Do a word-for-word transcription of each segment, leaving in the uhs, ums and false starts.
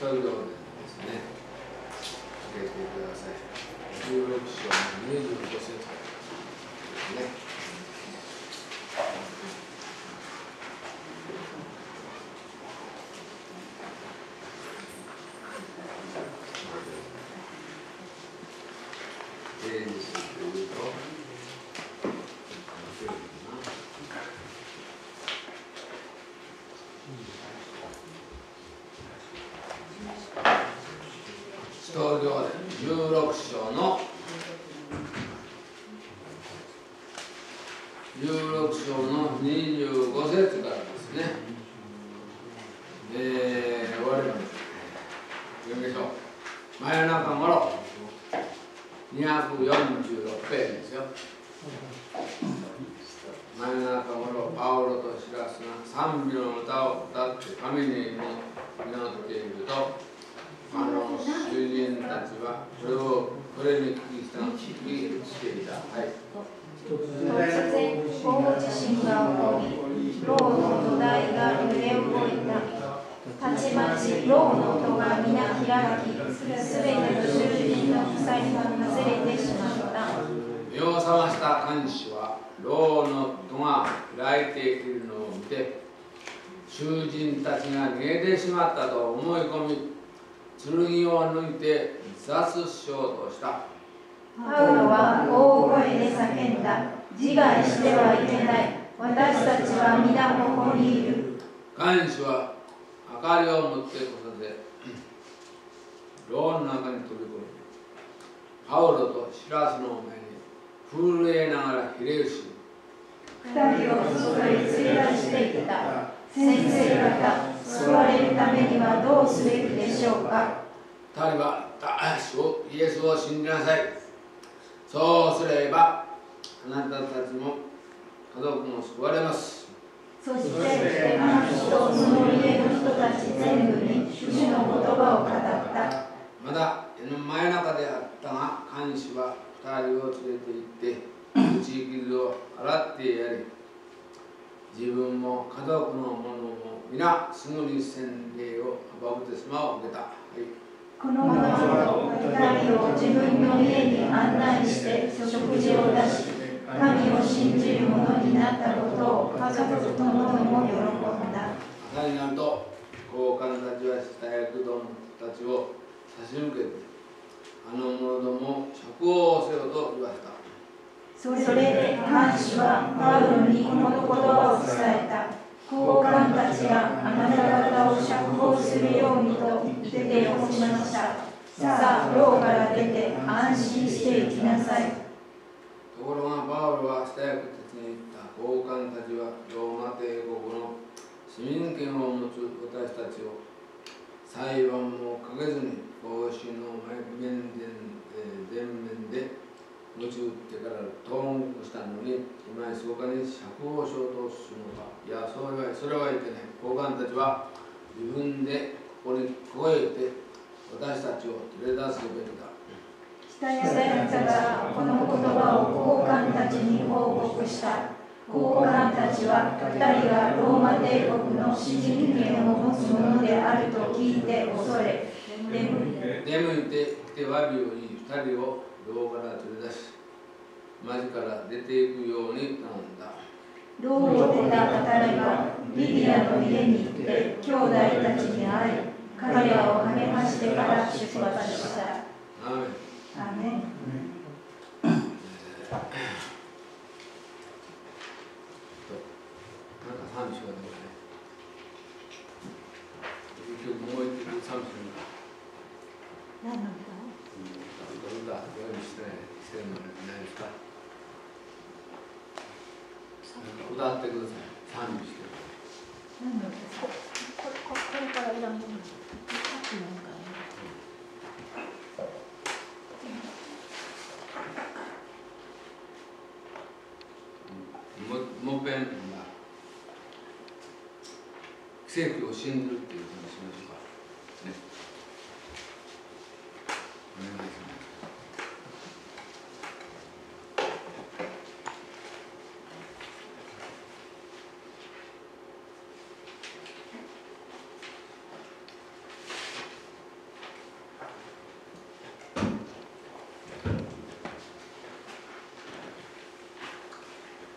それでですね、開けてください。じゅうろく章のにじゅうご節ですね。じゅうろく章のじゅうろく章のにじゅうご節からですね、えー、終わりました。読みましょう。真夜中ごろにひゃくよんじゅうろくページですよ。真夜中ごろパウロとシラスが賛美の歌を歌って神に祈っていると、あの囚人たちはそれをこれに聞きしていた。はい。 突然、大地震が起こり、牢の土台が揺れ動いた。たちまち牢の戸が皆開き、すべての囚人の鎖も外れてしまった。 目を覚ました看守は牢の戸が開いているのを見て、囚人たちが逃げてしまったと思い込み、剣を抜いて自殺しようとした。 パウロは大声で叫んだ。自害してはいけない。私たちは皆ここにいる。 看守は明かりを持ってこさせ、牢の中に飛び込み、パウロとシラスの前に震えながらひれ伏し、 二人を外へ連れ出していった。先生方、救われるためにはどうすべきでしょうか。 二人はイエスを信じなさい。そうすればあなたたちも家族も救われます。 そしてあの人とその家の人たち全部に主の言葉を語った。 まだ真夜中であったが、看守は二人を連れて行って打ち傷を洗ってやり、自分も家族の者も皆すぐに洗礼をバプテスマを受けた。はい、 このまま二人を自分の家に案内して食事を出し、神を信じる者になったことを家族の者も喜んだ。 朝になると高官たちは下役どもたちを差し向けて、あの者どもを釈放せよと言わせた。 それで看守はパウロにこの言葉を伝えた。高官たちがあなた方を釈放するようにと言ってよこしました。さあ、牢から出て安心して行きなさい。 ところがパウロは下役たちに言った。高官たちはローマ帝国の市民権を持つ私たちを裁判もかけずに公衆の面前全面で鞭打ってから投獄したのに、今ひそかに釈放しようとするのか。いや、それはそれはいけない。高官たちは自分でここにここへ来て私たちを連れ出すべきだ。 下役たちがこの言葉を高官たちに報告した。高官たちは二人がローマ帝国の市民権を持つ者であると聞いて恐れ、出向いてきて詫びを言い、二人を牢から連れ出し、町から出ていくように頼んだ。 牢を出た二人はリディアの家に行って兄弟たちに会い、彼らを励ましてから出発した。 アーメン。 アーメン。 なんか賛美しが出ますね。結局もう一曲賛美するんだ。 何の歌？ 歌、用意してしてるのないですか？歌ってください。賛美して。 何の歌？ここれこれから選んでもらう。さっきの歌。 ももっぺん奇跡を信じるっていう話しましょうか。ね。お願いします。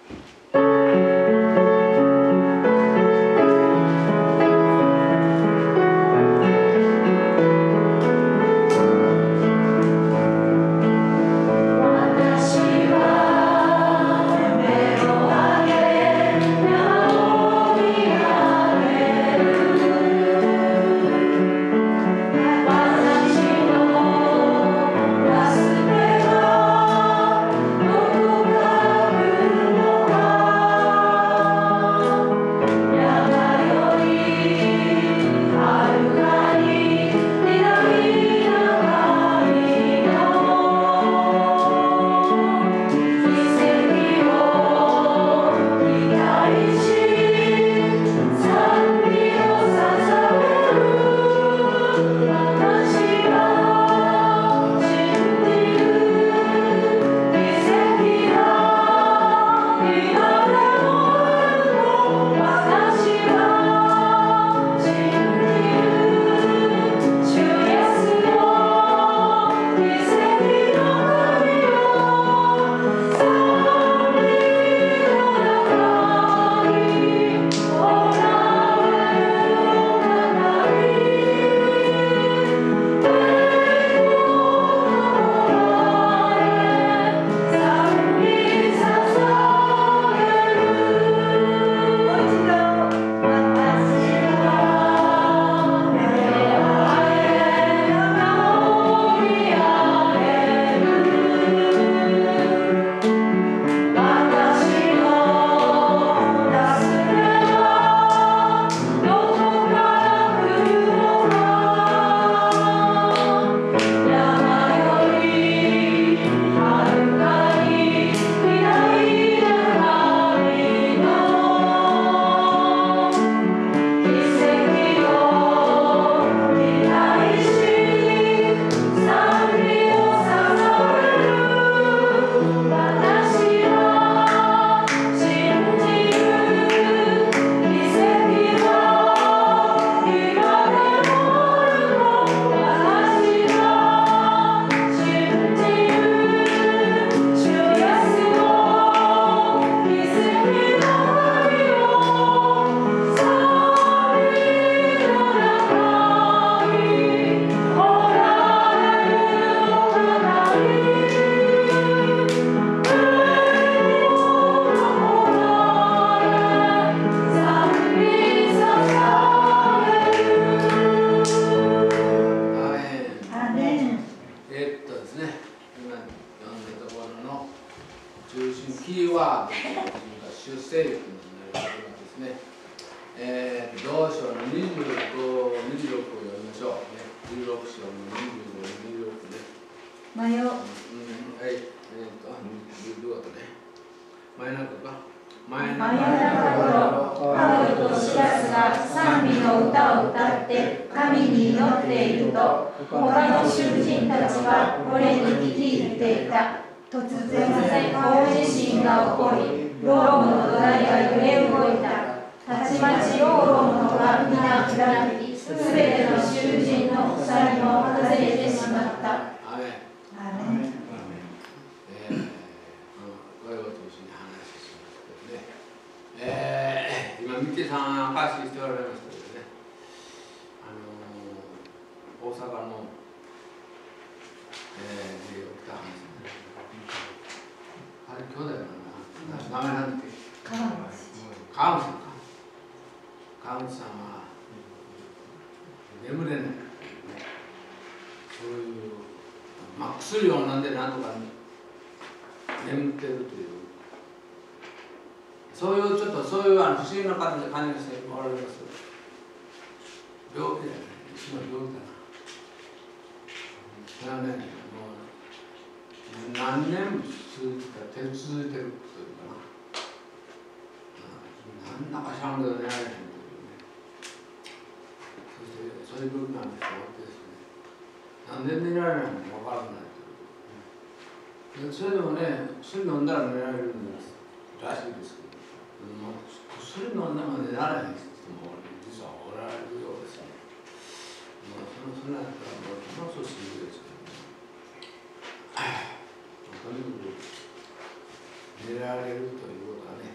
寝られるということはね、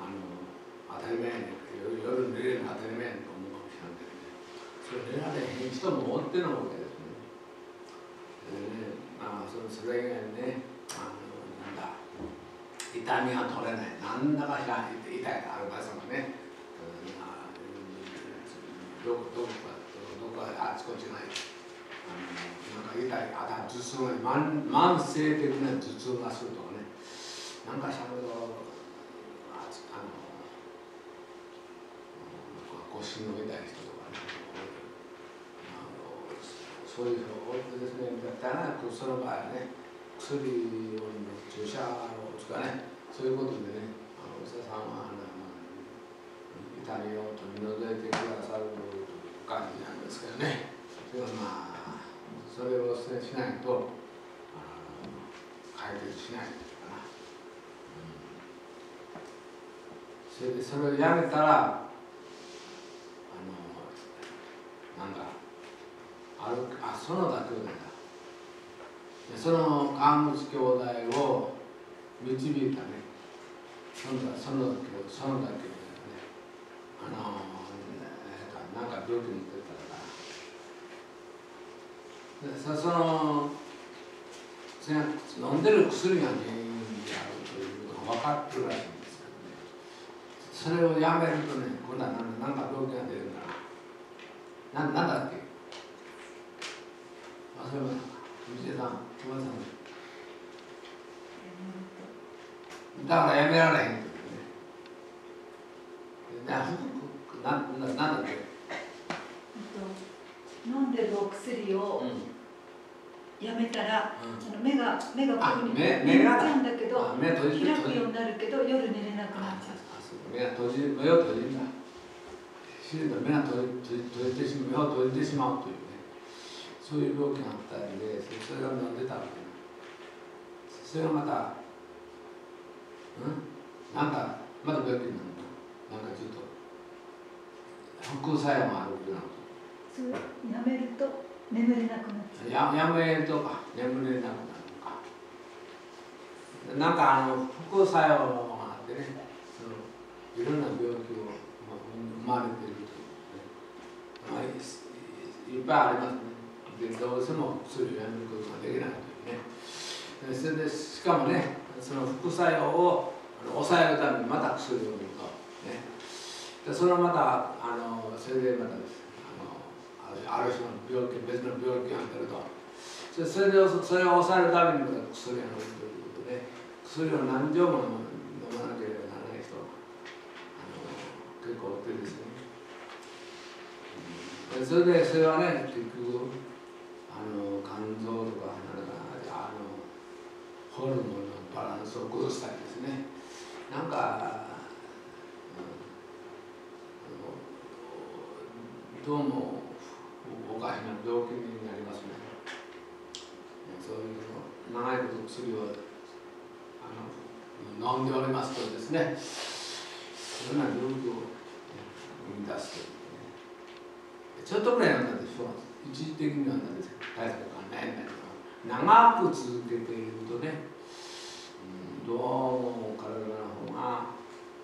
あの当たり前やねんけど、夜寝れるの当たり前やねんと思うかもしれないけどね、それ寝られへん人もおってのわけですね。でね、まあそれそれ以外にね、あのなんだ痛みが取れない、なんだかしら痛いがある場所がね、うん、どこどこかどこかあちこちがあのなんか痛い、あだ頭痛が慢慢性的な頭痛がするとかね、なんかしゃべるとああの腰の痛い人とかね、あのそういう人多いですね。だからその場合はね、薬を注射を使うね、そういうことでね、あのお医者さんはあの痛みを取り除いてくださる感じなんですけどね。でもまあそれをしないと解決しないというかな、うん、それでそれをやめたらあのなんかあるあそのだけだその川口兄弟を導いたね、そのだそのだけそのだけね、あのなんか病気に出たから、でそその飲んでる薬が原因であるということが分かってるらしいんですけどね、それをやめるとね、今度は何か病気が出るからな、なんだっけ、忘れましたか、藤井さん、ごめんなさい。だからやめられへんっていうね。な、な、なんだっけ。 飲んでるお薬をやめたら、 うん、 あの目が目がここに目目が開くんだけど、 目閉じ開くようになるけど夜寝れなくなっちゃう。 目が閉じ目を閉じるんだ。自然と目が閉じ閉じてしまう、目を閉じてしまうというね、そういう病気があったんで、それが飲んでたわけ。それがまた、うん、なんかまた病気になるの、なんかちょっと副作用があることなの。 それやめると眠れなくなっちゃう。 ややめるとか眠れなくなるのか。なんかあの副作用があってね、そのいろんな病気を生まれているというね、まあ、い, いっぱいありますね。でどうしても薬をやめることができないというね。でそれでしかもね、その副作用を抑えるためにまた薬を飲むと、ね、でそのまたあのそれでまたある種の病気、別の病気が出ると、それそれでそれを抑えるためにまた薬を飲むということで、薬を何錠も飲まなければならない人があの結構おってですね、うん、それでそれはね、結局あの肝臓とかなんかあのホルモンのバランスを崩したりですね、なんか、うん、どうもおかしな病気になりますね。そういうの長いこと薬をあの飲んでおりますとですね、そういうような病気を生み出すというね、ちょっとぐらいなんだでしょう、一時的にはなんですけど大したことはないんだけど、長く続けているとね、うん、どうも体の方が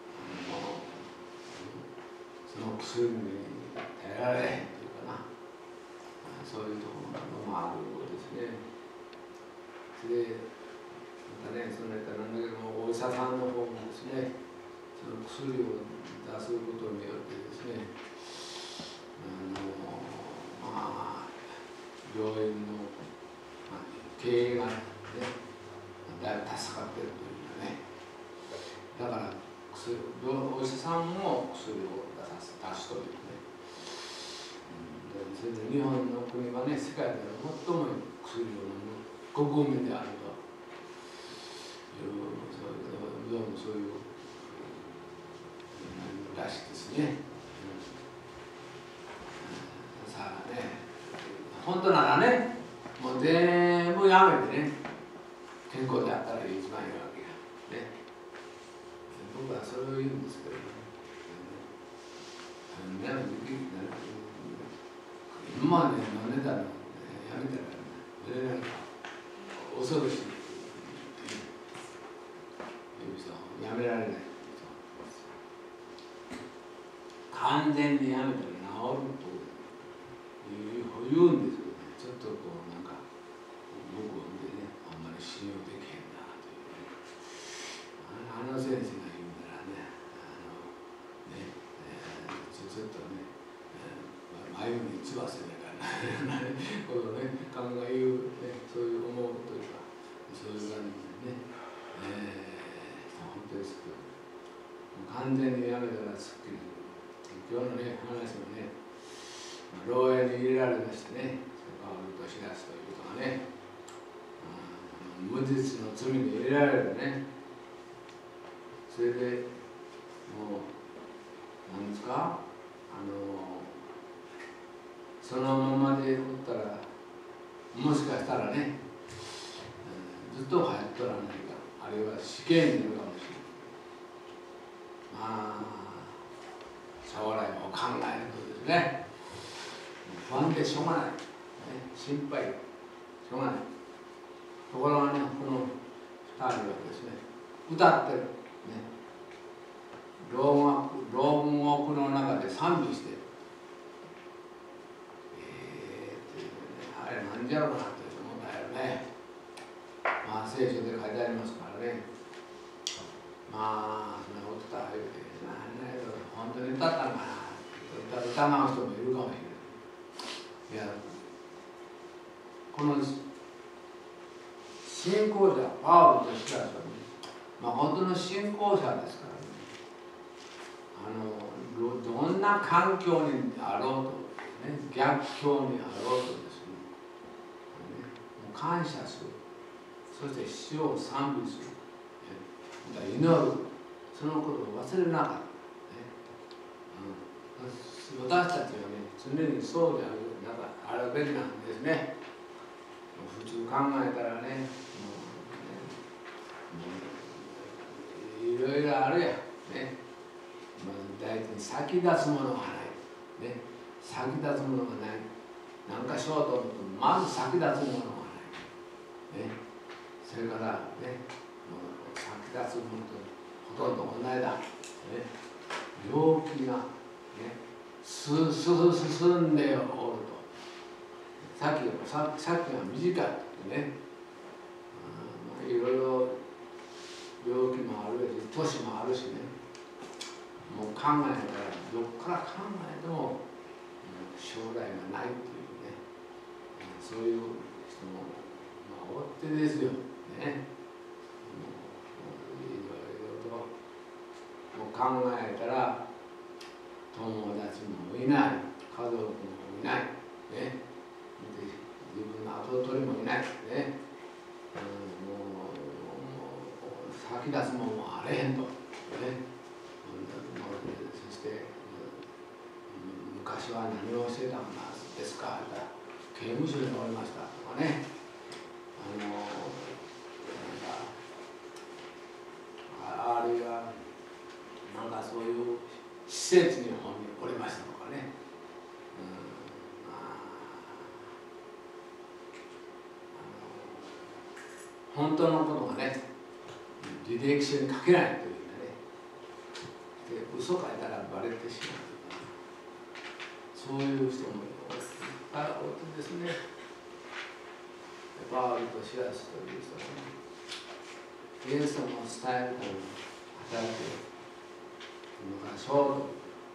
その薬に耐えられへんというかな、そういうところもあるようですね。で、またね、そのなんだけども、お医者さんの方もですね、その薬を出すことによってですね、あのまあ、病院の、まあ、経営がね、だいぶ助かっているというかね、だから薬お医者さんも薬を出す出しとるよね。それで日本の国はね、世界では最も薬を飲む国民であるという、どうもそういうらしいですね。うん、さあね、本当ならね、もう全部やめてね、健康であったら一番いいわけや。ね、僕はそれを言うんですけどね。うん、やめて今まで飲んでたのやめたら、ね、なんか恐ろしいっていう人はやめられない。 完全にやめたら治ると言うんですけどね、ちょっとこうなんか僕を見てね、あんまり信用できへんなというね、あの先生が言うならね、あのね、えー、ちょっとね、えー、眉につばせながらね、ことをね、考える、ね、そういう思うというか、そういう感じでね、えー、本当ですけど、完全にやめたらすっきりする。今日のね、話もね、牢屋に入れられましてね、パウロとシラスということがね、無実の罪に入れられるね、それでもう、なんですか、あの、そのままでおったら、もしかしたらね、ずっと入っとらないか、あるいは死刑になるかもしれない。まあ、将来を考えるとですね、不安でしょうがない、ね、心配、しょうがない。ところがね、このふたりはですね、歌ってる、ね、牢獄、牢獄の中で賛美してる。えーっていうね、あれなんじゃろうかなって思ったよね。まあ聖書で書いてありますからね。まあ、そんなことだ言うて、なんだけど、本当に歌ったのかな。疑う人もいるかもしれない。いや、この信仰者、パウロとシラスはね、まあ本当の信仰者ですからね、あのどんな環境にあろうと、ね、逆境にあろうとですね、もう感謝する、そして主を賛美する、ね、祈る、そのことを忘れなかった。私たちはね、常にそうであるなんかあるべきなんですね。普通考えたらね、もうね、いろいろあるやん。ね、まず大体先立つものがない。ね、先立つものがない。なんかしようと思っても、まず先立つものがない。ね、それからね、もう先立つものとほとんど同じだ。ね、病気が、ね、すす進んでおると、先がさ先が短いとね、あ、まあ、いろいろ病気もあるし年もあるしね、もう考えたらどっから考えても将来がないっていうね、そういう人も、まあ、おってですよね。いろいろともう考えたら友達もいない、家族もいない、ね、自分の後取りもいない、ね、うん、もう、もう先立つもんもあれへんと、ね、そして、うん、昔は何をしてたんですか、刑務所におりましたとかね、あのなんか、あるいはなんかそういう施設におりましたとかね、うん、まあ、あの本当のことがね、履歴書に書けないというね、で嘘書いたらバレてしまうとか、そういう人もいっぱいおってですね、パウロとシラスという人がね、イエス様を伝えるために働いているのがそうと。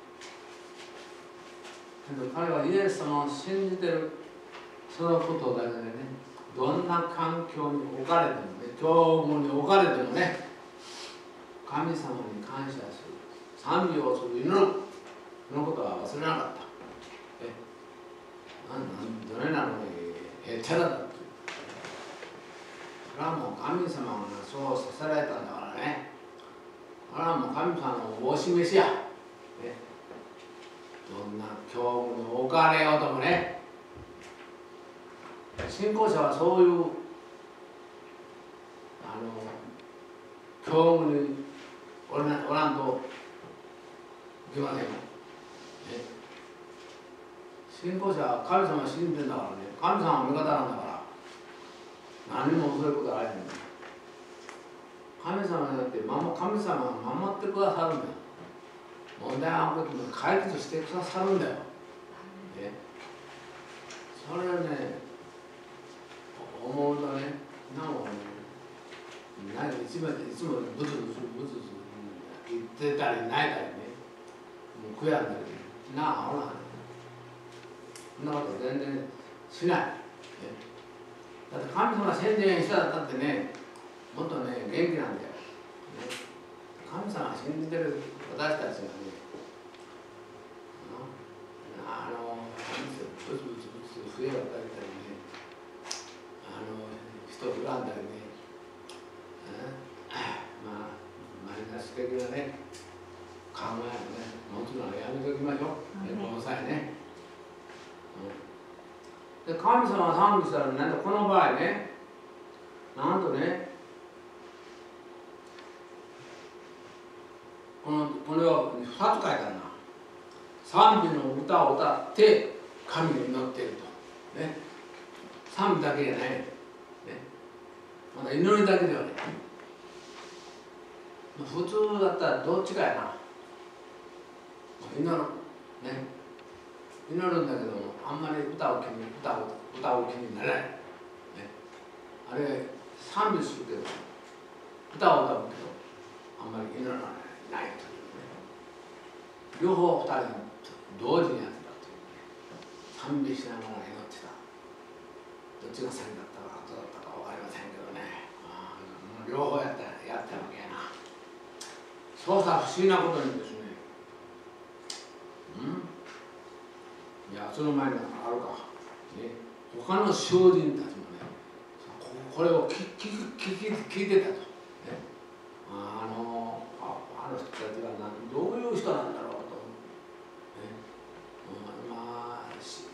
彼はイエス様を信じてる、そのことだけでね、どんな環境に置かれてもね、境遇に置かれてもね、神様に感謝する、賛美をする、祈る、そのことは忘れなかった。え、なんどれなのにへっちゃらだって。それはもう神様がそうさせられたんだからね。それはもう神様のお示しや。ね、どんな境遇に置かれようともね、信仰者はそういうあの境遇におらん、おらんといけませんよ、ね、信仰者は神様を信じてんだからね、神様の味方なんだから何もそういうことはありません。神様によって神様が守ってくださるんだよ。 問題が起こっても解決してくださるんだよ。ね、それをね、思うとね、なんもね、なんかいつもいつもブツブツブツブツ言ってたりないたりね、もう悔やんだり、なあ、ほら、そんなこと全然しない。ね、だって神様が宣言したらだってね、もっとね、元気なんだよ。ね、神様が信じてる私たちがね、あの、ブツブツブツ笛を吹かれたりね、あの、人を恨んだりね、まあ、マイナス的なね、考えをね、持つのはやめておきましょう。ね、この際ね。で、神様が賛美したら、なんとこの場合ね、なんとね、このこれをふたつ書いてあるな。賛美の歌を歌って神に祈っていると。ね、賛美だけじゃない。ね、まだ祈りだけではない。普通だったらどっちかやな。祈る。ね、祈るんだけども、あんまり歌を気に歌を歌う気にならない。ね、あれ賛美するけど、歌を歌うけど、あんまり祈らない。ないというね、両方二人同時にやってたというね、賛美しながら祈ってた。どっちが先だったか後だったか分かりませんけどね、あ両方やったやったわけやな。そうさ、不思議なことにですね、うんいや、その前にあるか、ね、他の囚人たちもね、これを聞き聞き聞いてたと。ね、あのあの人たちがどういう人なんだろうと、ね、まあ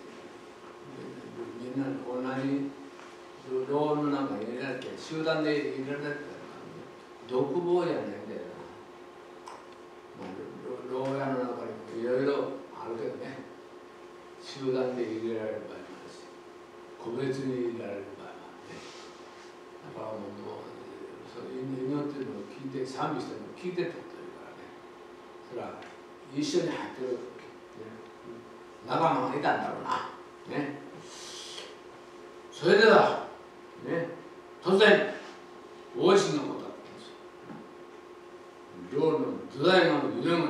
みんな同じ牢の中に入れられて、集団で入れられて独房じゃないんだよな、まあ、牢屋の中にもいろいろあるけどね、集団で入れられる場合もあるし、個別に入れられる場合もあって、だからもうそういう祈ってるのを聞いて、賛美してるのを聞いてたというからね、それは一緒に入ってる、ね、仲間がいたんだろうな。ね、それでは、ね、突然、大石のことだったんですよ。寮の土台が揺れがったんですよ。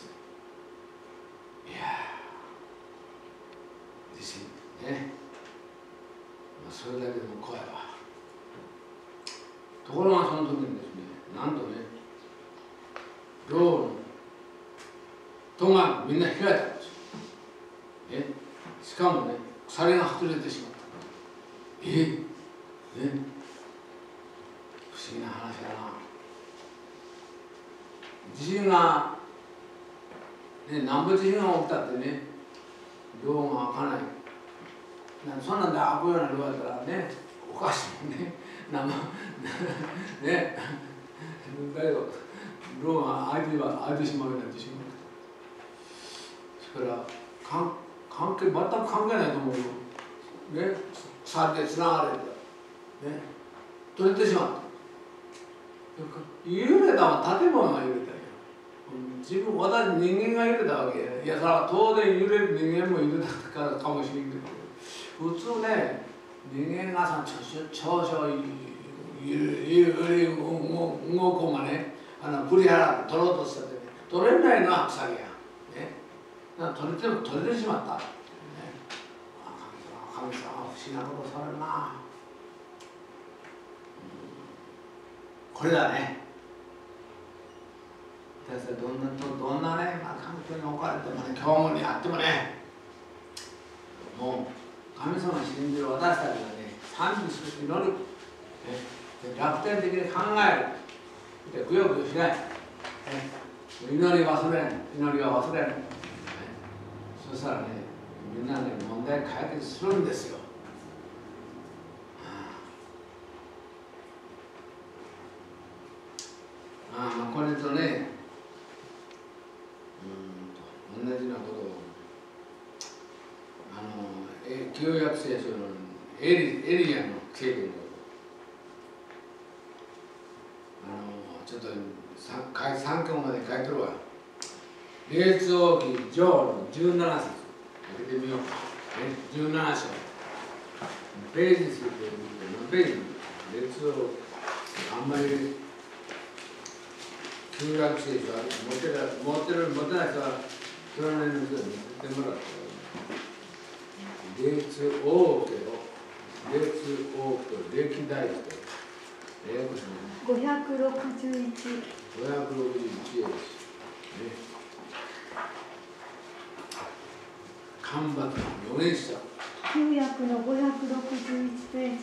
いやー、地震ね、まあ、それだけでも怖いわ。ところがその時にですね、なんとね、寮の戸がみんな開いたんですよ。ね、しかもね、鎖が外れてしまった。えね、不思議な話だな。地震が、ね、南部地震が起きたってね、寮が開かない。そんなんで開くような寮やったらね、おかしいね。なんね、だけど、寮が開いては開いてしまうような地震が起きた。それから関関係全く関係ないと思うよ。ね、鎖でつながれて、ね、取れてしまった。揺れたのは建物が揺れたよ。自分、私、人間が揺れたわけや。いや、それは当然揺れる人間も揺れたからかもしれんけど、普通ね、人間がさ、長々揺れ動こうがね、あの振り払って取ろうとしたってね、取れないのは鎖や。ね、だから取れても取れてしまった。神様は不思議なことされるな、うん、これだね。私はどんなどんなね、まあ、環境に置かれてもね、境遇にあってもね、もう神様を信じる私たちがね、賛美する、祈る、ね、逆転的に考える、でくよくよしない、ね、祈り忘れん、祈りは忘れん、ね、そしたらね、みんなね、問題解決するんですよ。ああ、まあ、これとね、うんと同じようなことを、あの、え旧約聖書のエリ、エリアの経験の、あの、ちょっと三三教まで書いてるわ。 列王記上のじゅうなな節開けてみようか、ね、じゅうなな章ページ数で何ページ列王あんまり中学生は持ってる持ってる持ってない人は去年の人に持ってもらって列王記を列王記歴代史ごひゃくろくじゅういち。 ごひゃくろくじゅういちです。ね。干ばつの預言者。 旧約のごひゃくろくじゅういちページ。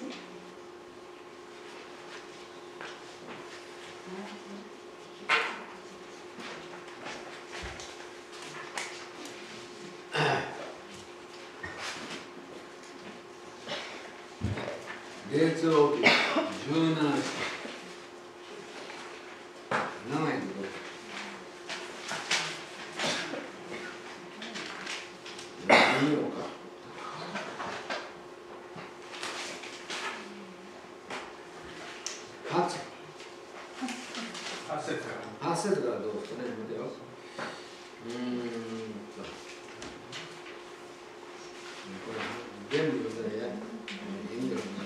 列王記じゅうなな章。長いけど。やってみようか。はち。 はち節から。 はち節からどうですかね。見てよ。うーんと。これ全部読んだらや。いいんだろうね。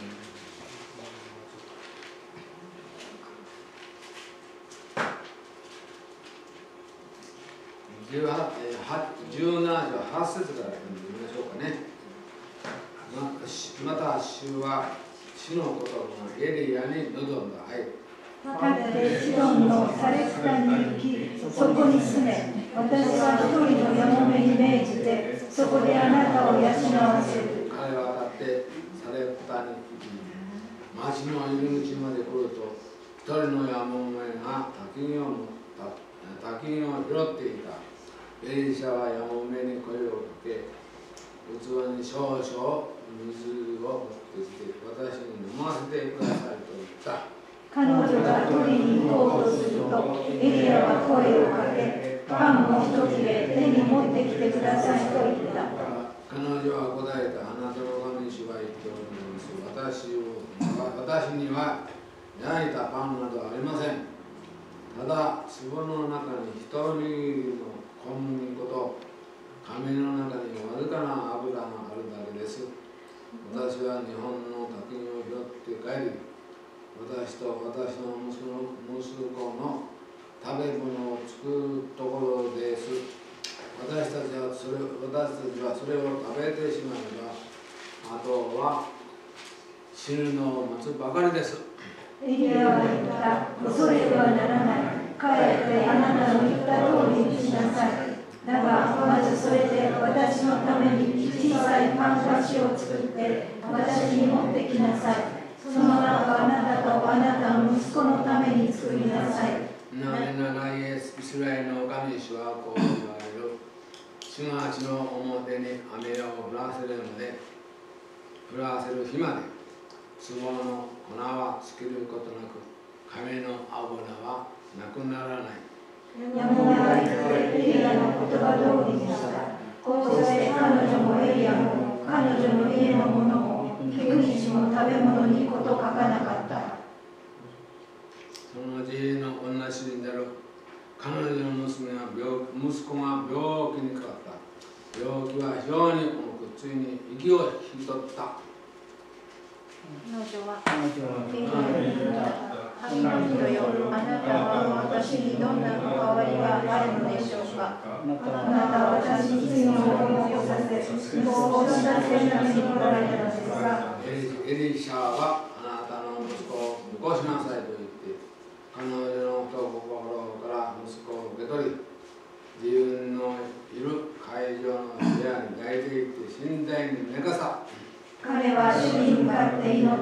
じゅうなな章はち節から読んでみましょうかね。また主は主のことがエリアに臨んだ。はい。 立ってシドンのサレプタに行き、そこに住め。私は一人のやもめに命じて、そこであなたを養わせる。 彼は立ってサレプタに行き、町の入り口まで来ると、一人のやもめが滝を持った滝を拾っていた。エリシャはやもめに声をかけ、器に少々水を持ってきて、私に飲ませてくださいと言った。 彼女が取りに行こうとすると、エリアは声をかけ、パンを一切れ手に持ってきてくださいと言った。 彼女は答えた。あなたの神主は言っております。私を私には焼いたパンなどありません。ただ、壺の中に一人の小麦粉と亀の中にわずかな油があるだけです。私は日本の滝を拾って帰り、私と私の息子の息子の食べ物を作るところです。私たちはそれ私たちはそれを食べてしまえば、あとは死ぬのを待つばかりです。 エリアは言った。恐れてはならない。帰ってあなたの言った通りにしなさい。だが、まずそれで私のために小さいパン菓子を作って私に持ってきなさい。その中あなたとあなたの息子のために作りなさい。 なぜならイエス・イスラエルの神主はこう言われる。主が地の表に雨を降らせるので、降らせる日まで、壺の粉は尽きることなく、亀の油はなくならない。 やもめは言ってエリアの言葉通りにした。こうして彼女もエリアも彼女の家の者も幾日も食べ物にこと書かなかった。 その自衛の女主になる彼女の娘が病息子が病気にかかった。病気は非常に重く、ついに息を引き取った。 彼女はエリアに言った。神の人よ、あなたは私にどんな関わりがあるのでしょうか。あなたは私に罪の思いをさせ、息子を死なせるために来られたのですが、 エリシャはあなたの息子をよこしなさいと言って、彼女の懐から息子を受け取り、自分のいる会場の部屋に抱いていって寝台に寝かさ。 彼は主に向かって祈った。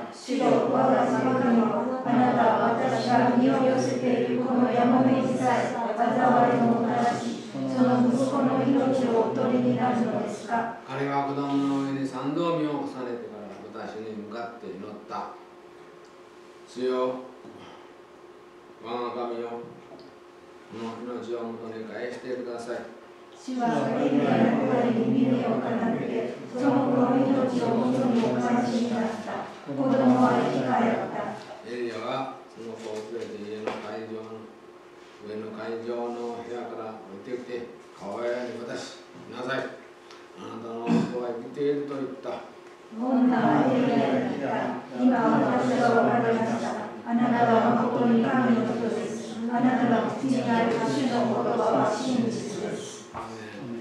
主よ、我が神よ、あなたは私が身を寄せているこのやもめにさえ災いをもたらし、その息子の命をお取りになるのですか。 彼は子供の上に三度身を重ねてから私に向かって祈った。主よ、我が神よ、この命を元に返してください。 主はエリアの声に耳を傾け、その子の命を元にお返しになった。子供は生き返った。 エリアはその子を連れて家の会場の上の会場の部屋から降りってきて川屋に渡しなさい。あなたの夫は生きていると言った。 女はエリアに言った。今私が分かりました。あなたは誠に神の人です。あなたの口にある主の言葉は真実です。 アーメン。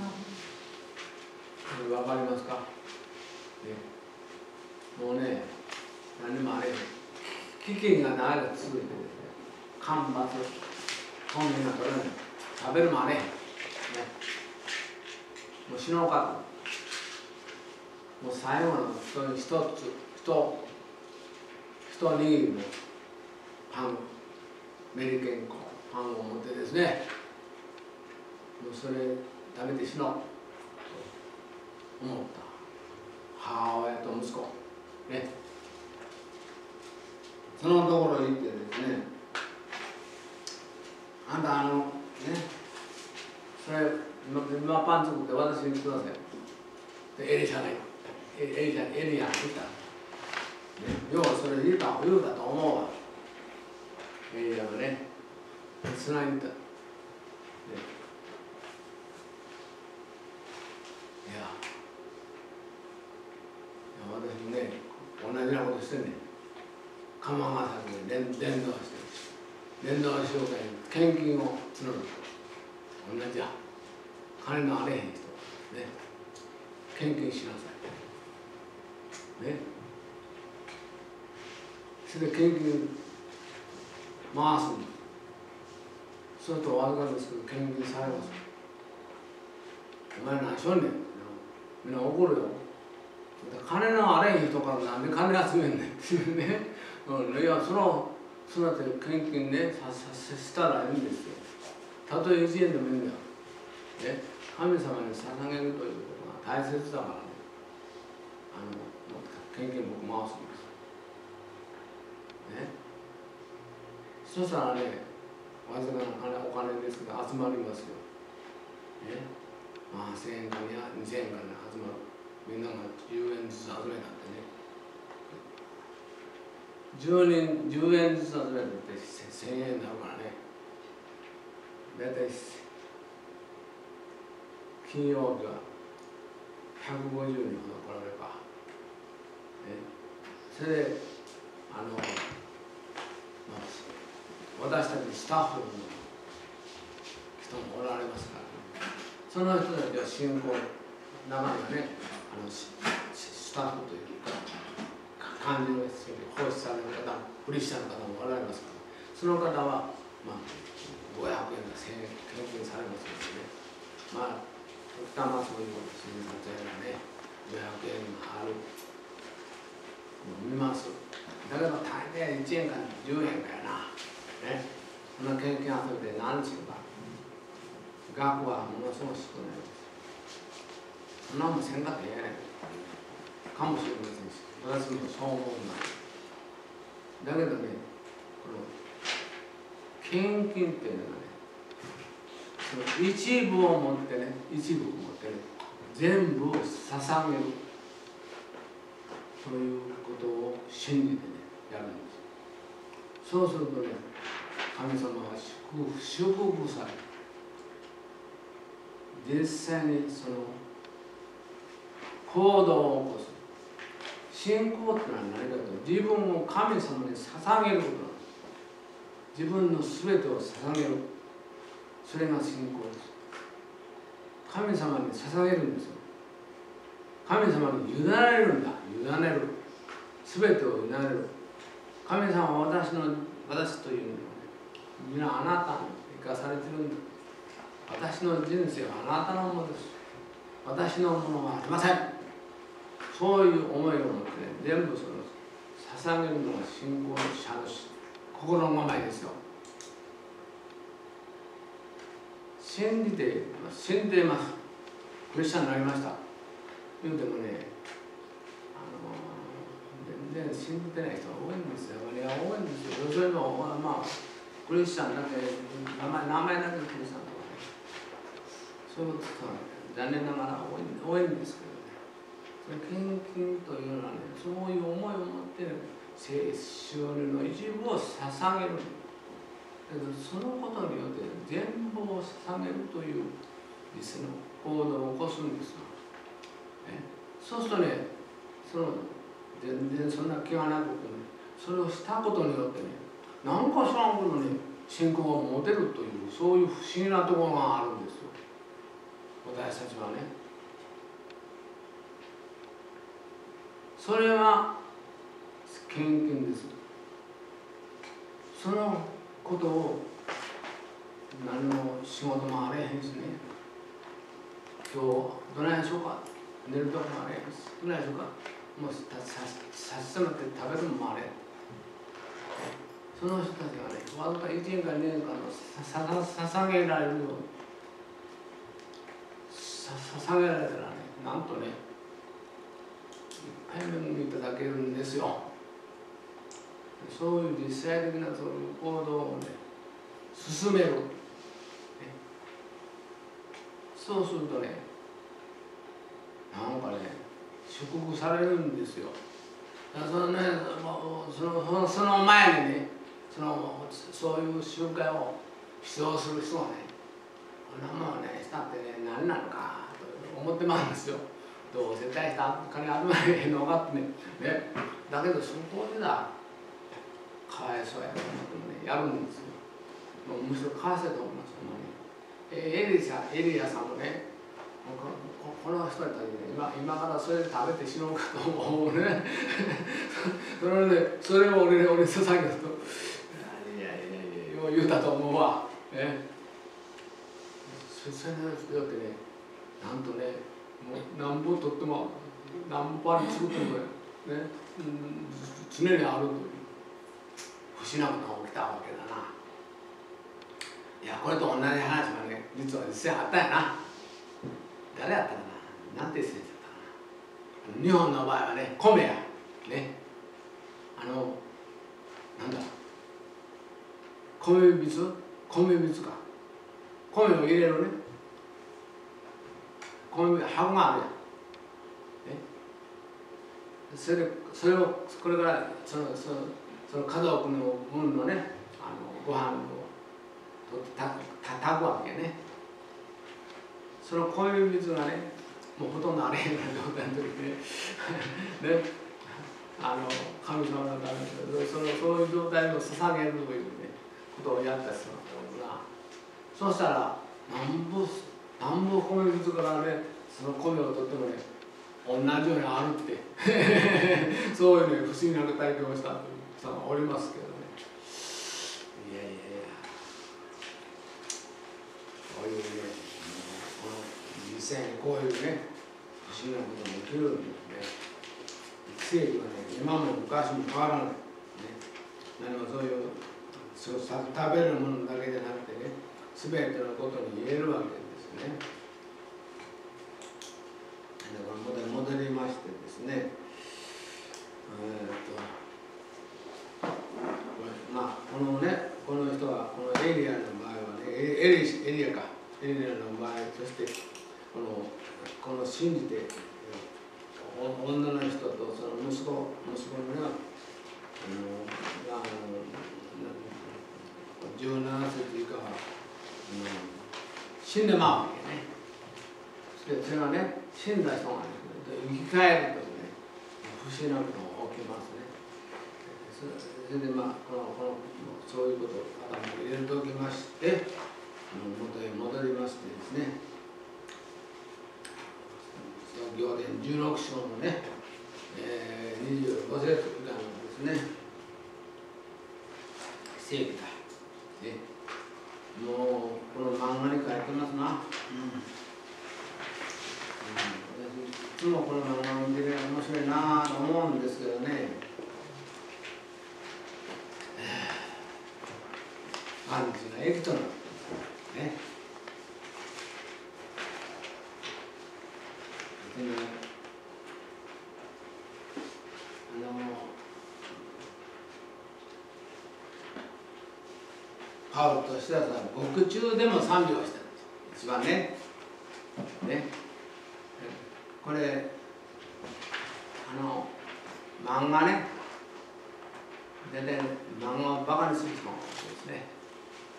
これ分かりますか、ね、もうね、何もあれへん。危険が長く続いてる。干ばつ、トンネルが取れない。食べるもあれへん。ね、もう死のうかと。もう最後の一つ、一つ、一握りのパン、メリケン粉、パンを持ってですね、もうそれ食べて死のうと思った。母親と息子。ね。そのところに行ってですね、あんたあの、ね、それ、今、今パン作って私にください。で、エリシャが言った。エリシャ、エリアが言った。ね、要はそれ言うた、言うたと思うわ。エリアがね、つなぎた。ね、いや、私もね、同じようなことしてんねん。釜が先に連連動してる。連動しようかに献金を募る。同じや。金のあれへん人。ね。献金しなさい。ね。それで献金回すんだ。それとお預かりですけど、献金されます。お前何しよんねん。みんな怒るよ。金のあれへん人からなんで金集めんねんっていうね。うん、いや、その、そのあたり献金ね、ささしたらいいんですよ。たとえ一円でもいいんだよ。ね、神様に捧げるということが大切だからね。あの、献金僕回すんです。ね。そしたらね、わずかなお金ですけど集まりますよ。ね。まあ、せんえんかにせんえんかに集まる。みんながじゅうえんずつ集めたってね。じゅうにん、じゅうえんずつ集めるってせんえんになるからね。だいたい金曜日はひゃくごじゅうにんほど来られるか。ね、それで、あの、まあ、私たちスタッフの人もおられますから、ね、その人たちは信仰、名前がね、あのスタッフというか、感じの人で奉仕される方、クリスチャンの方もおられますから、その方は、まあ、ごひゃくえんかせんえん献金されますけどね、まあ、時たまそういうことする撮影がね、ごひゃくえんがある、見ます。だけど、大抵いちえんかじゅうえんかやな、ね、そんな献金集めて何しようか、額はものすごく少ないです。そんなもんせんかってええねんかもしれませんし。私もそう思うんだ。だけどね、この献金っていうのはね、その一部を持ってね、一部を持ってね、全部を捧げるということを信じてね、やるんです。そうするとね、神様は祝福、祝福される。実際にその行動を起こす。信仰ってのは何かというと、自分を神様に捧げることなんです。自分の全てを捧げる。それが信仰です。神様に捧げるんですよ。神様に委ねるんだ。委ねる。全てを委ねる。神様は私の、私というのはね、皆あなたに生かされてるんだ。私の人生はあなたのものです。私のものはありません。そういう思いを持ってね、全部その捧げるのが信仰の者の心の構えですよ。信じて、信じています。クリスチャンになりました。言うてもね、あの全然信じてない人が多いんですよ。いや、多いんですよ。それも、まあ、クリスチャンだけ、名前、名前だけクリスチャンとかね。そういうことは残念ながら多い、多いんですけど。献金というのはね、そういう思いを持って、ね、聖書の一部を捧げる。 そのことによって全部を捧げるというですね、行動を起こすんですよ。そうするとね、その全然そんな気がなくてね、それをしたことによってね、何か知らんことに信仰を持てるという、そういう不思議なところがあるんですよ、私たちはね。それは献金です。そのことを何の仕事もあれへんしね、今日どないしようか、寝るとこもあれへんし、どないしようか、もうさしさめて食べるのもあれへん。その人たちがね、わずかいちねんかにねんかのささ捧げられるように、さ捧げられたらね、なんとね、いっぱい恵みいただけるんですよ。そういう実際的なそういう行動をね、進める。ね、そうするとね、なんかね、祝福されるんですよ。だからそのね、そのその前にね、そのそういう集会を指導する人はね、こんなもんね、したってね、何なのかと思ってまうんですよ。どうせ大した金集まれへんの分かってね。ね、だけどそこでだ、かわいそうやと思ってもね、やるんですよ。もうむしろかわいそうと思いますよ、ね。エリシャ、エリアさんもね、こ, この人たちね、今, 今からそれで食べて死のうかと思うね。それで、それを俺俺捧げると、いやいやいや、よう言うたと思うわ。ね、それによってね、なんとね、もう何本取っても、何本作ってもね、ね、うん、常にあるという。不思議なことが起きたわけだな。いや、これと同じ話がね、実は実際あったやな。誰やったかな、なんて先生だったかな。日本の場合はね、米や。ね。あの、なんだ。米びつ米びつか。米を入れるね。米箱があるやん。ね。それそれを、これからその、その、その家族の分のね、あのご飯をたたくわけね。その米水がね、もうほとんどあれへんような状態の時ね、ね、あの神様のためにそのそういう状態を捧げるというね、ことをやった人なんだろうな。そうしたら、なんぼ、なんぼ米水からね、その米をとってもね、同じようにあるって、そういうね、不思議な体験をしたという。おりますけどね。いやいやいや、こういうね、この実際にこういうね、不思議なことも起きるんですね。奇跡はね、今も昔も変わらない。ね、何もそういう、そう食べるものだけじゃなくてね、すべてのことに言えるわけですね。だから戻りましてですね、えーっとまあ、このね、この人は、このエリアの場合はね、エリ, エリアか、エリアの場合、そしてこの、この信じて、女の人とその息子、息子のね、あの、あのじゅうなな節以下は、死んでまうわけね。それがね、死んだ人が、ね、生き返るというね、不思議なことが起きますね。それでまあこのこのそういうことを頭に入れておきまして、元へ戻りましてですね、行伝じゅうろく章のね、えー、にじゅうご節以下のですね、正義だ。ね、もうこの漫画に書いてますな。うん。うん、私いつもこの漫画を見てね、面白いなと思うんですけどね。感じがエクトなんですね。でね、あのパウロとしてはさ、獄中でも賛美をしたんです。一番ね。ね。これあの漫画ね。でね、漫画をバカにする人もですね。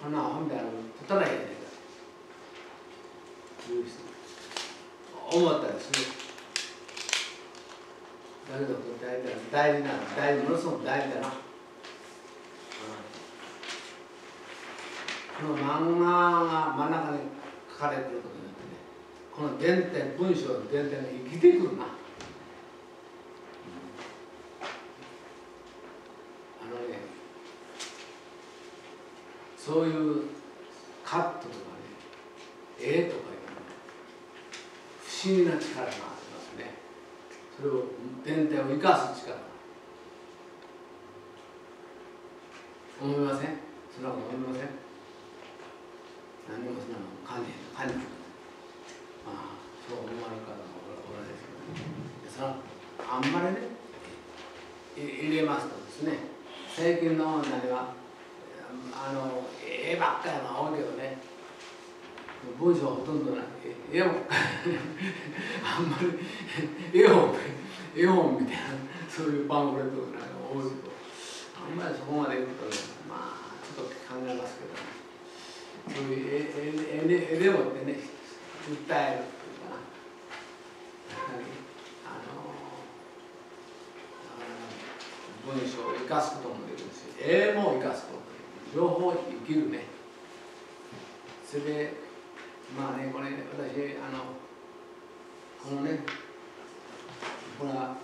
こんな本であることないじゃないかという思ったりする。だけど大事大事な大事ものすごく大事だな。この漫画が真ん中に書かれていることによってね、この原点、文章の原点が生きてくるな。あのね、そういうカットとかね、絵とかいうの不思議な力がありますね。それを原点を生かす力。思いません？そんなこと思いません？何もそんなの感じ感じまあそう思われる方もおられですけどね。そのあんまりね入れますとですね、最近の女にはあの絵ばっかりが多いけどね、文章はほとんどない。絵もあんまり絵本絵本みたいなそういうパンフレットが多いとあんまりそこまでいくとね、まあちょっと考えますけどね。そういう絵で絵でもってね、訴えるっていうかな、やはりあの文章を生かすこともできるし、絵も生かすこともできる、両方生きるね。それでまあね、これ私あのこのね、これは、まあ、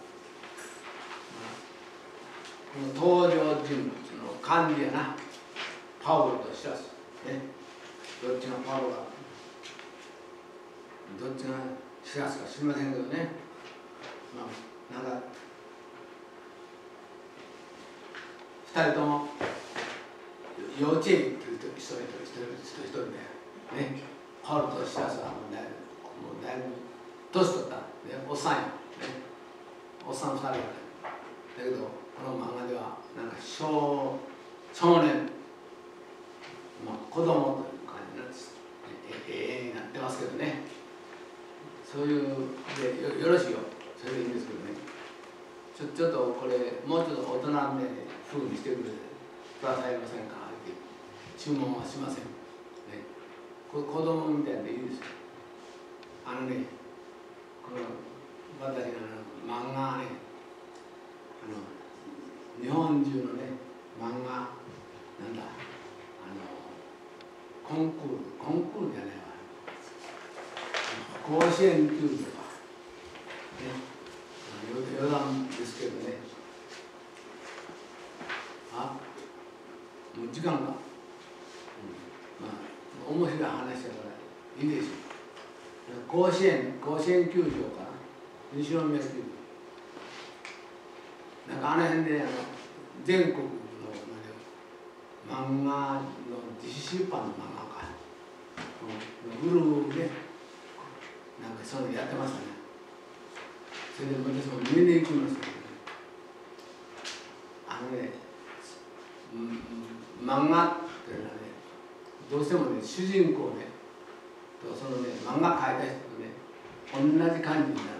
この登場人物の漢字やな、パウロとシラスね。どっちがパウロかどっちがシラスか知りませんけどね、まあ、なんかふたりとも幼稚園っていう人一人一人一人でね、パウロとシラスはもうだいぶもうだいぶ年取った、ね、おっさんや、ね、おっさんふたりや、だけどこの漫画ではなんか少少年、まあ、子供という絵になってますけどね、そういうで よ, よろしいよ、それでいいんですけどね、ちょ, ちょっとこれもうちょっと大人みたいに風にしてくれてくださいませんかって注文はしません、ね、子供みたいでいいですよ。あのね、この私の漫画ね、あの日本中のね漫画なんだコンクール、コンクールじゃないわ。甲子園球とか、ね、余談ですけどね。あ、もう時間が、うん、まあ、面白い話だからいいでしょう。甲子園、甲子園球場かな、西宮球場。なんかあの辺で、あの全国の漫画の自主出版の漫画売るね、なんかそういうのやってましたね。それで私も見に行きましたけどね。あのね、うん、漫画っていうのはね、どうしてもね、主人公ね、とそのね、漫画描いた人とね、同じ感じになるんですね。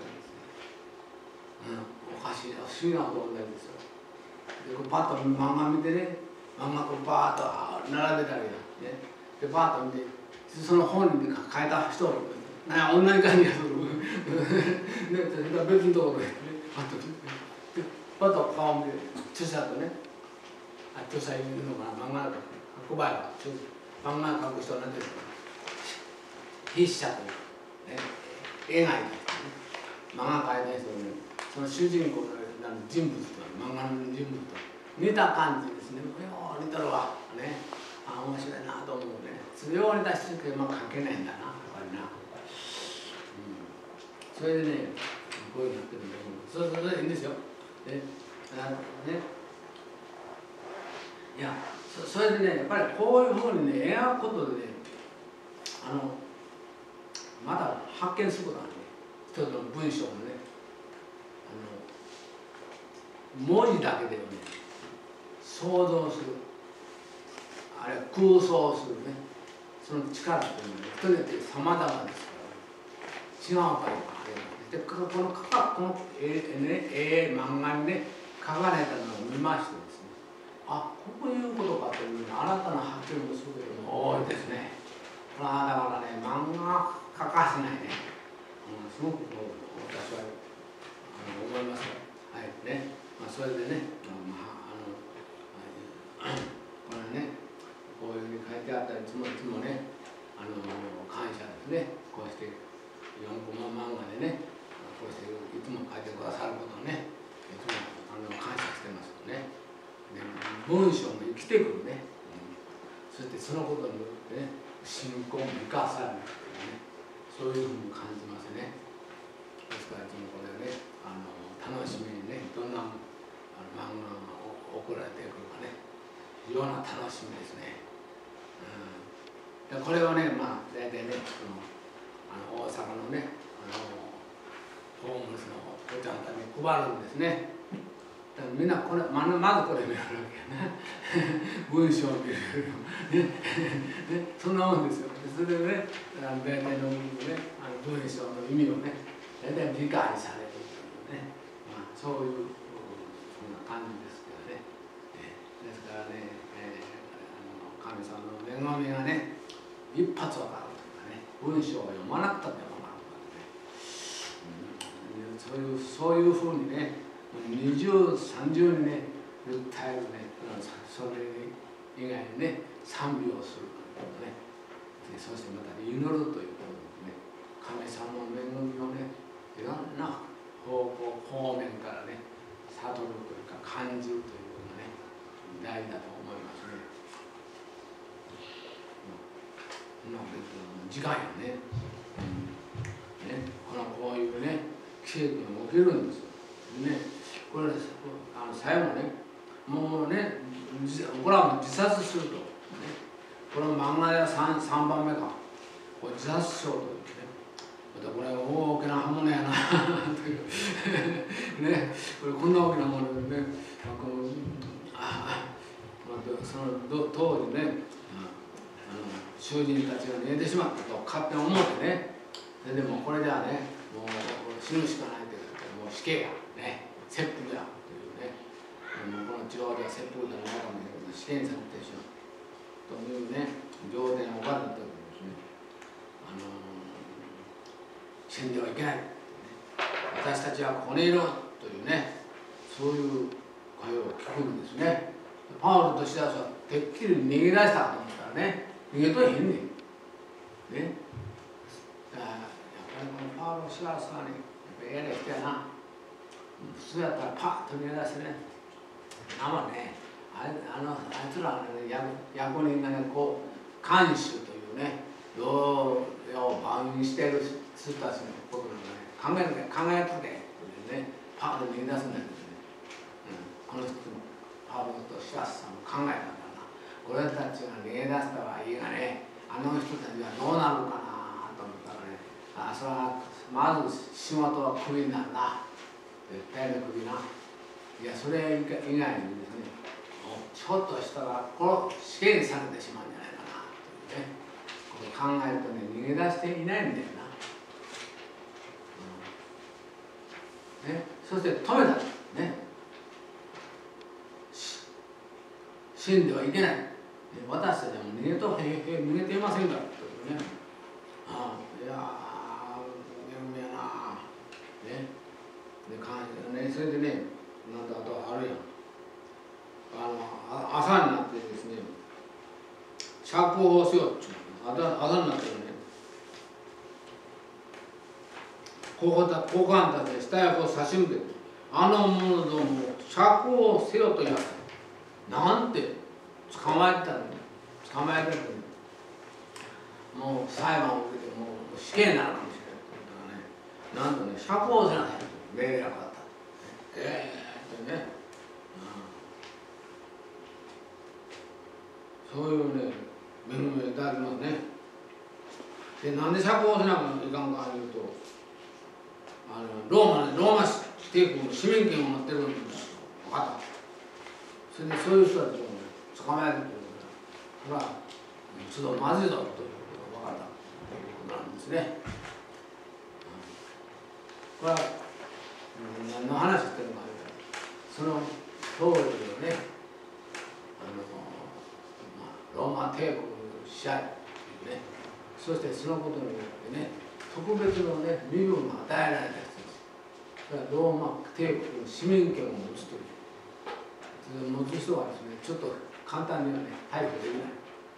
うん、おかしいな、不思議なこと同じですよ。で、こうパッと漫画見てね、漫画こうバーッと並べたりね、で、バーッと見て、その本に書いた人を同じ感じがするね、別のところで、ね、パッとパッと顔を見て著者とね、あ、著者いるのかな、漫画書く場合は漫画書く人なんていうのかな、筆者というね、絵描いた人ね、漫画描いた人ね、その主人公の人物と漫画の人物と似た感じですね。よう似たるわね、あ、面白いなと思うね。それを出してるけど、まあ書けないんだな、やっぱりな。うん、それでね、こういうふうになってるんだけど、それそれでいいんですよ。ね、あのね、いやそ、それでね、やっぱりこういうふうにね、描くことでね、あの、まだ発見することがあるね。一つの文章のね、あの、文字だけではね、想像する、あるいは空想するね、その力っていうのは、ね、人によってさまざまですから、違うからあれで、このこのこの絵、ね、絵漫画にね書かれたのを見ましてですね、 あ、こういうことかという新たな発見をすることも多いですね。まあ、だからね、漫画欠かせないね、うん、すごくこう私はあの思いますよ。はいね、まあ、それでね、まあ、あのこれね、こういうふうに書いてあったり、いつもいつもね、あの感謝ですね、こうしてよんコマ漫画でね、こうしていつも書いてくださることをね、いつもあの感謝してますよね。で文章も生きてくるね、うん、そしてそのことによってね、信仰も生かされるというね、そういうふうに感じますね。ですからいつもこれをね、あの楽しみにね、どんなあの漫画が送られてくるかね、非常な楽しみですね。うん、でこれをね、まあ大体ね、そのあの大阪のね、あのホームレスのお子ちゃんたちに配るんですね。だからみんなこれまずこれ見るわけやね。文章を見るね、ね、そんなもんですよ。それでね、大体のね、あの文章の意味をね、大体理解されるというね、まあ、そういうそんな感じですけどね。ですからね、えー、あの神様の恵みがね、一発わかるというかね、文章を読まなくたってわかるとかね、うん、そういうそういうふうにね、二重三重にね、訴えるね、それ以外にね、賛美をするということね、そしてまた祈るということですね、神様の恵みをね、いろんな方向方面からね、悟るというか感じるということがね、大事だと思いますね。今時間やね、うん、ね、このこういうね、奇跡が起きるんですよ。ね、これあの最後ね、もうね、これはもう自殺すると、ね、これ漫画では 3, 3番目か、これ自殺しようというね、これは大きな刃物やなというね、これこんな大きなものでね、このあその当時ね、あの囚人たちが逃げてしまったと勝手に思ってね、それでもこれじゃあね、もう死ぬしかないというか、もう死刑や、ね、切腹やというね、もうこの地方では切腹でもないかもしれないけど、死刑にされてしまうというね、条件を置かれた時にですね、あのー、死んではいけない、ね、私たちはここにいるというね、そういう声を聞くんですね。パウロとシラスはてっきり逃げ出したと思ったらね、逃げとへんねん。ね。だからやっぱりこのパウロ・シラスはね、やっぱりやれ人やな。普通やったらパッと逃げ出してね、あまね、あのあいつらの、ね、役, 役人がね、こう、監守というね、ようよう番組している人たちのことなんかね、考えて考えてて、ね、パッと逃げ出すんだけどね、うん、この人もパウロとシラスさんも考えたんだな。俺たちが逃げ出した場合がね、あの人たちはどうなるかなと思ったらね、あそれはまず仕事はクビになるな。絶対にクビな。いや、それ以外にですね、ちょっとしたらこの死刑にされてしまうんじゃないかなというね、これ考えるとね、逃げ出していないんだよな。うん、ね、そして止めた。ね。死んではいけない。私たちは逃げと、へへ逃げていませんからというね。ああ、いやー、恵みやな。ね。で、感謝ね、それでね、なんとあとあるやん。あの、朝になってですね、釈放をしようっていうの。朝になってるね。高官たちで下役を差し向けて、あの者どもを釈放せよと言われた。なんて捕まえてたのに、捕まえてたのに、もう裁判を受けて、もう死刑になるかもしれないって言ったらね、なんとね、釈放せなさいと命令があった。ええー、ってね、うん、そういうね、恵みをいただきますね。で、なんで釈放せなきゃいかんかというと、あのローマね、ローマ帝国の市民権を持ってるんですよ。分かった。それでそういう人たちを、ね、捕まえるということが、これは一度まずいぞということが分かったということなんですね。これは何の話してるのかというと、その通りをね、 帝国の支配というね、そしてそのことによってね、特別のね、身分が与えられた人です。だからローマ帝国の市民権を持つという、持つ人はですね、ちょっと簡単にはね、逮捕できない。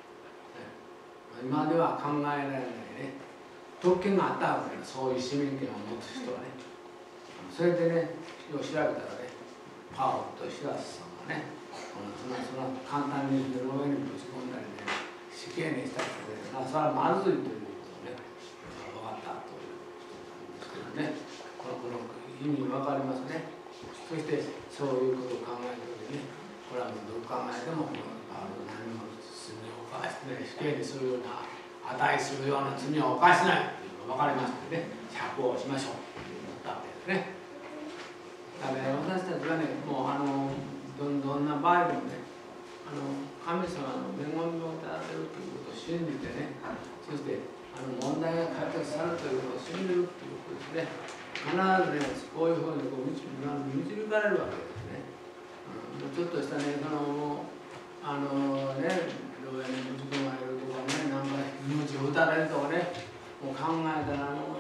今では考えられないね、特権があったわけだ、そういう市民権を持つ人はね。それでね、よう調べたらね、パウロとシラスさんがね、そんなその簡単に目の上にぶち込んだりね、死刑にしたりして、それはまずいということをね、分かったということなんですけどね、このこの意味分かりますね。そしてそういうことを考えるときにね、これはもうどう考えても、パウロ何も罪を犯してね、死刑にするような、値するような罪を犯してないというのが分かりましたのでね、釈放しましょうということだったわけですね。だから私たちはね、もうあの ど, どんな場合でもね、あの神様の恵みをいただけるということを信じてね、そしてあの問題が解決されるということを信じるということですね。必ずね、こういうふうにこう 導, 導かれるわけですね。うん、ちょっとしたね、そのあのね、牢屋にぶち込まれるとかね、なんか命を撃たれるとかね、もう考えたらもう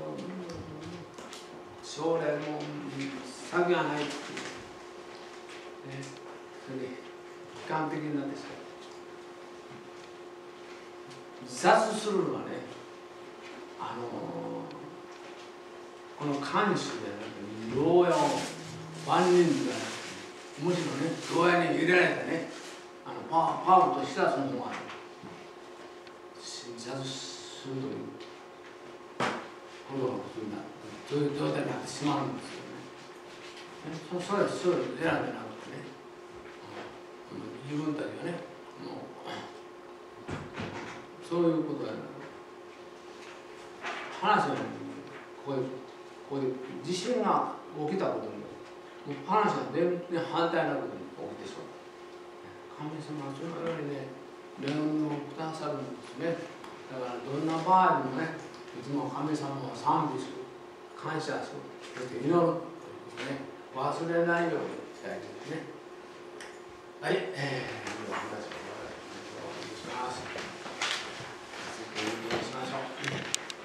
将来も先がないっていう、ね、それで悲観的になってしまう。自殺するのはね、あのこの看守ではなくて牢屋を万人ではなくて、むしろね、牢屋に入れられたね、あの パ, パウロとシラスの方が自殺するということが普通になる、そういう状態になってしまうんですよね。そ, それはそれを選んでなくてね、自分たちがね、もうそういうことやな。話はここで、ここで地震が起きたことにもう話が全然反対なことに起きてしまう。神様はそのようにね、恵みをくださるんですね。だからどんな場合でもね、いつも神様を賛美する、感謝する、そして祈るということね、忘れないようにしたいですね。はい、えー、お願いします。